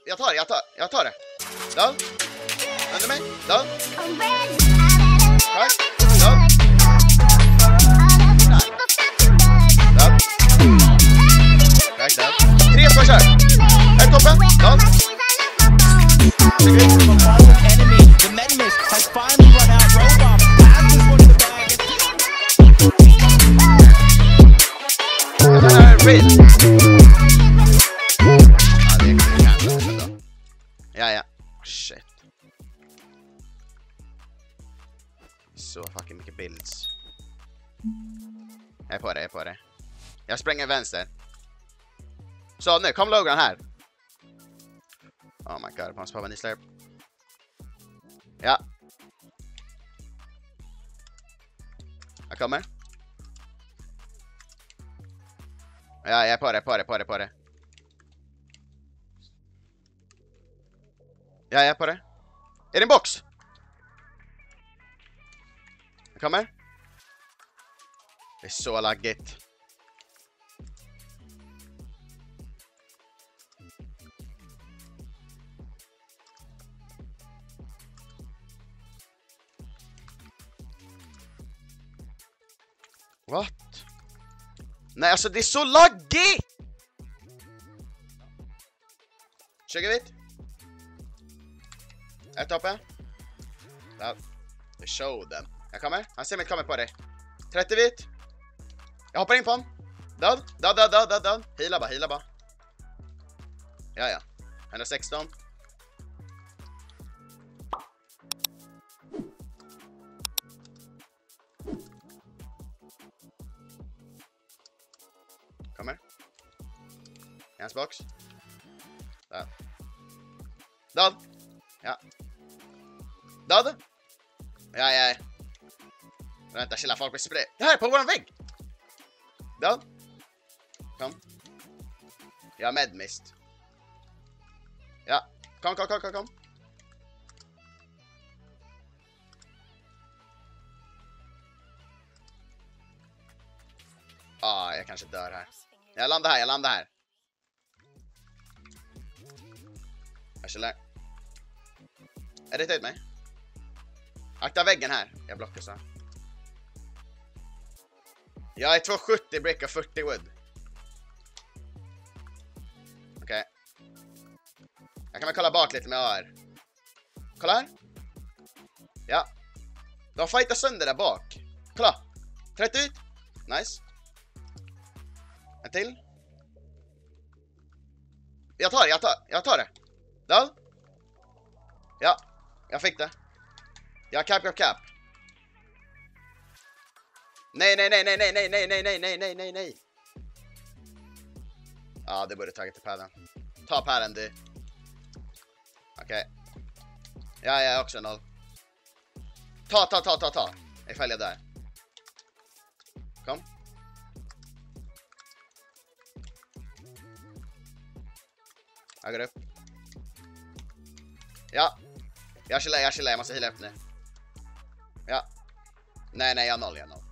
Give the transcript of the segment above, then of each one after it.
Jag tar det. Död. Under mig. Död. Crack. Död. Död. Crack, död. 3 som kör. Här är toppen. Död. Ja. Shit. Så fucking mycket builds. Jag är på det. Jag spränger vänster. Så nu, kom Logan här. Oh my god, man sparar slurp. Ja. Jag kommer. Ja, jag är på det. Ja, jag är på det. Är det en box? Jag kommer. Det är så laggigt. What? Nej, alltså det är så laggigt! 20 vitt. Ett uppe. Ja. We show them. Jag kommer. Han ser mig kommer på dig. 30 vitt. Jag hoppar in på honom. Död. Hila bara. Ja. 116. Kommer. Hans box. Där. Död. Ja. Död. Ja. Vänta, chilla, folk blir spray. Det här är på våran vägg. Död. Kom. Jag har medmist. Ja. Kom. Jag kanske dör här. Jag landar här. Jag chillar. Är det ut mig? Akta väggen här. Jag blockar så. Jag är 270 brick och 40 wood. Okej. Jag kan väl kolla bak lite med AR. Kolla här. Ja. De fightar sönder där bak. Kolla. 30 ut. Nice. En till. Jag tar det. Död. Ja. Jag fick det. Jag cap. Nej. Ja, det borde tagit till padden. Ta padden du. Okej. Ja, jag är också 0. Ta. Jag följer där. Kom. Jag går upp. Ja. Jag chillar. Jag måste hila upp nu. Ja. Nej, jag har 0.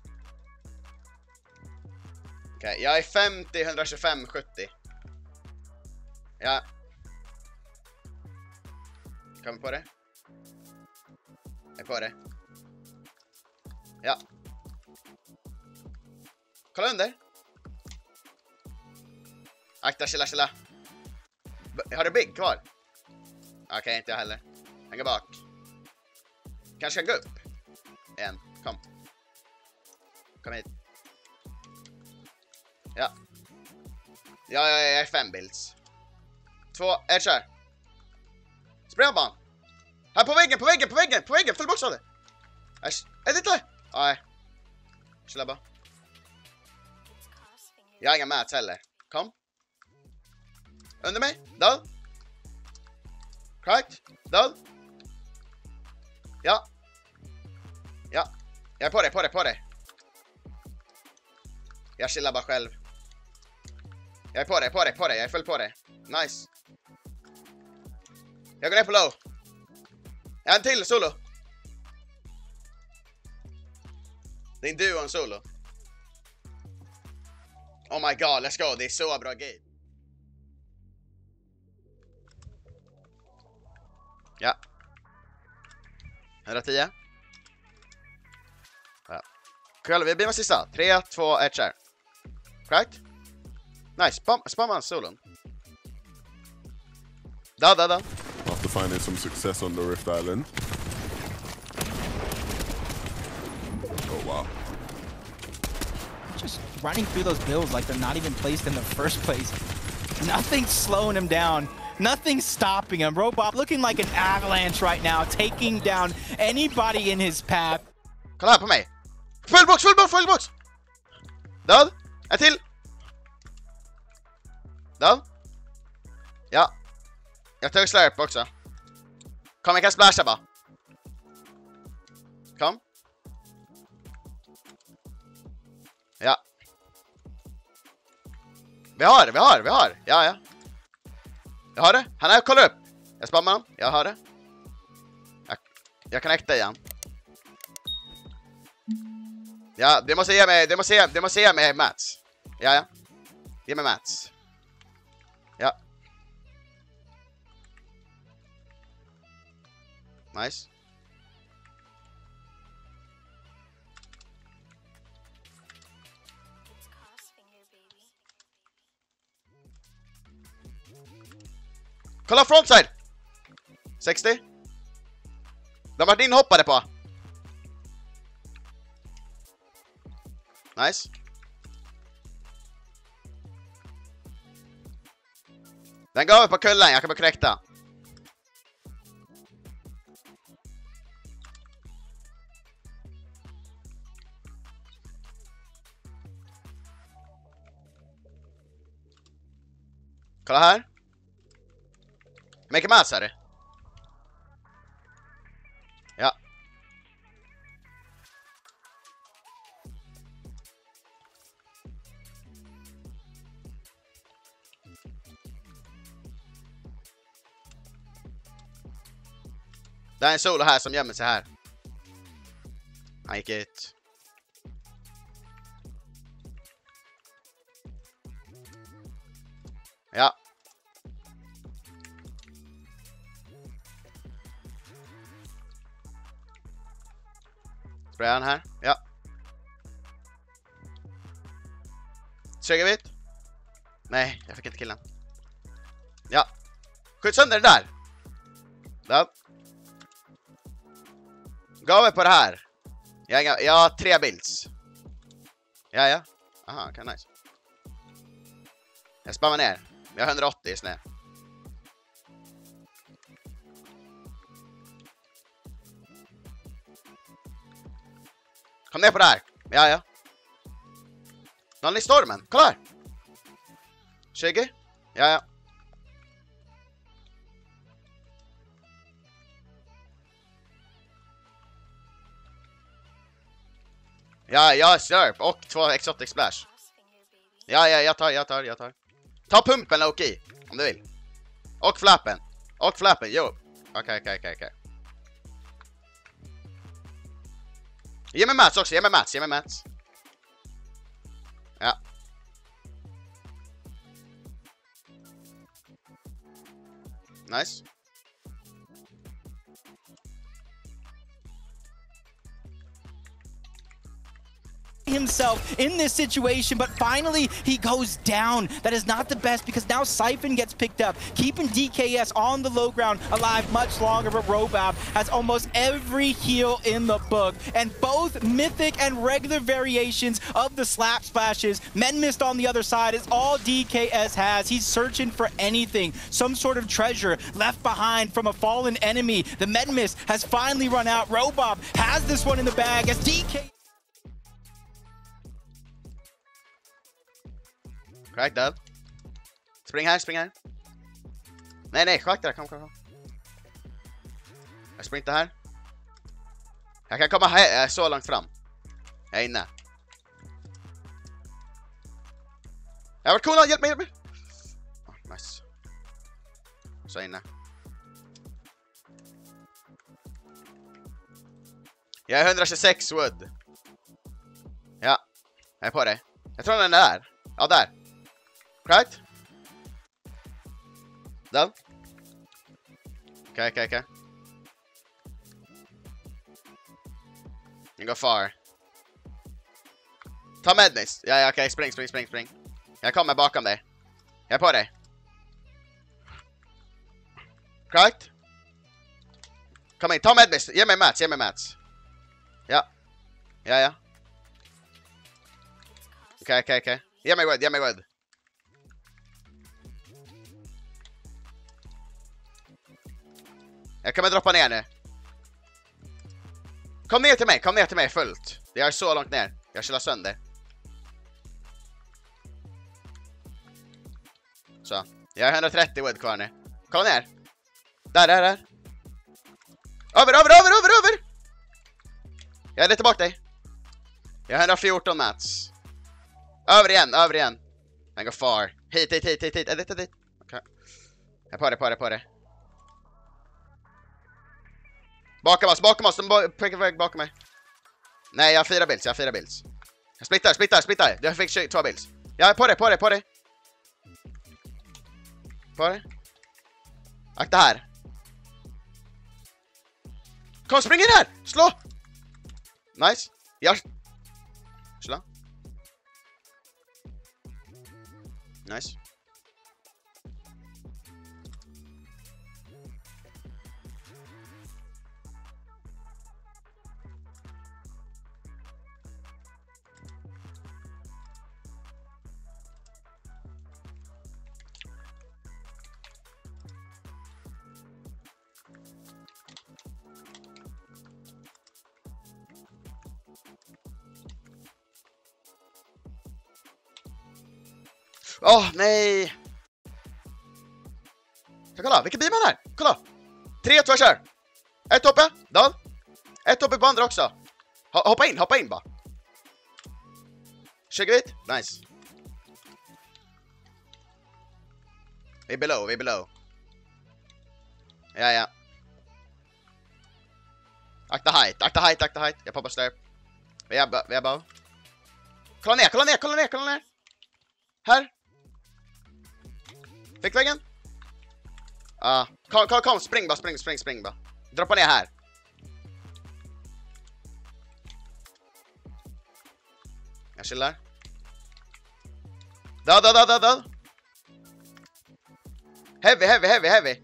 Okej, jag är 50, 125, 70. Ja. Kommer på det. Jag är på det. Ja. Kolla under. Akta, chilla. Har du big kvar? Okej, inte jag heller. Jag går bak. Kanske gå upp. En, kom. Kom hit. Ja. Jag är 5 builds. 2, 1, kör. Spray ban. Här på väggen, full box av det. Är det inte? Nej. Chilla bara. Jag har inga mats heller. Kom. Under mig. Död. Cracked. Död. Ja. Jag är på det. Jag chillar bara själv. Jag är på det. Jag är full på det. Nice. Jag går ner på low. En till solo. Det är en duo och en solo. Oh my god, let's go. Det är så bra game. Ja. 110. Ja. Kolla, vi blir med sista. 3, 2, 1, kör. Right? Nice, spamma han solon. Done. After finding some success on the Rift Island. Oh wow. Just running through those builds like they're not even placed in the first place. Nothing's slowing him down. Nothing's stopping him. Robop looking like an avalanche right now, taking down anybody in his path. Kolla här på mig. Full box. Död. En till. Död. Ja. Jag tog slurp också. Kom, jag kan splasha bara. Kom. Ja. Vi har. Ja. Jag har det. Han är, kolla upp. Jag spammar honom. Jag har det. Jag kan äkta igen. Ja, det måste ge mig Mats. Ja. Ge mig Mats. Ja. Nice. Kolla frontside. 60. De var inhoppade på. Nice. Den går över på kullen, jag kan bara korrekta. Kolla här. Make a mass här. Ja. Det är en solo här som gömmer sig här. Han gick ut. Ja. Sprayar han här. Ja. Triggervit. Nej, jag fick inte killen. Ja. Skjut sönder den där. Där. Gå över på det här. Jag har 3 builds. Ja. Aha, okej, nice. Jag spammar ner. Jag har 180 i snö. Kom ner på det här. Ja. Någon i stormen. Kolla här. 20. Ja. Ja, jag har slurp och 2 exotic splash. Ja, jag tar. Ta pumpen Loki, om du vill. Och flappen, jo. Okej. Ge mig Mats också, ge mig Mats. Ja. Nice. Himself in this situation, but finally he goes down. That is not the best because now Siphon gets picked up, keeping DKS on the low ground alive much longer, but Robab has almost every heal in the book, and both mythic and regular variations of the slap splashes. Menmist on the other side is all DKS has. He's searching for anything, some sort of treasure left behind from a fallen enemy. The Menmist has finally run out. Robab has this one in the bag as DK. Crack död. Spring här. Nej, schack där, kom. Jag springer här. Jag kan komma här, så långt fram. Jag är inne. Jag har varit cool, hjälp mig. Oh, nice. Så inne. Jag är 126 wood. Ja, jag är på det. Jag tror den är där. Ja, där. Right? Done. Okej. You go far. Ta med mig. Ja, okej. Spring. Jag kommer bakom dig. Jag är på dig. Cracked. Kom in, ta med mig. Ge mig mats. Ja. Okej. Ge mig wood. Jag kommer droppa ner nu. Kom ner till mig fullt. Det är så långt ner. Jag chillar sönder. Så. Jag har 130 wood kvar nu. Kolla ner. Där. Över! Jag är lite bak dig. Jag har 114 mats. Över igen. Den går far. Hit. Dit. Okej. Jag är på det. Bakom oss. De pekar väg bakom mig. Nej, jag har 4 builds. Jag splittar. Jag fick 2 builds. Jag är på dig. Akta här. Kom, spring in här! Slå! Nice. Slå. Nice. Nej! Kolla, vilken beam han är! Kolla! 3, 2, kör! 1 uppe, down! 1 uppe på andra också! Hoppa in bara! 20 hit, nice! Vi är below. Ja. Akta height. Jag poppar slurp. Vi är bow. Kolla ner! Här! Fick väggen? Kom, spring bara. Droppa ner här. Jag chillar. Död. Heavy.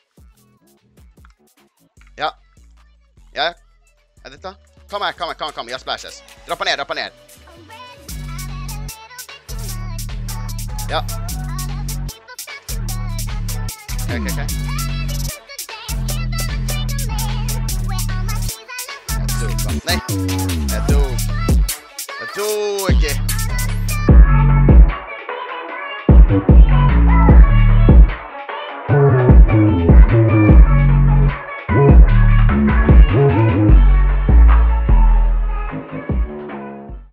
Ja. Är detta? Kom här. Jag splashes. Droppa ner. Ja. Okej. Jag dog. Nej. Jag dog.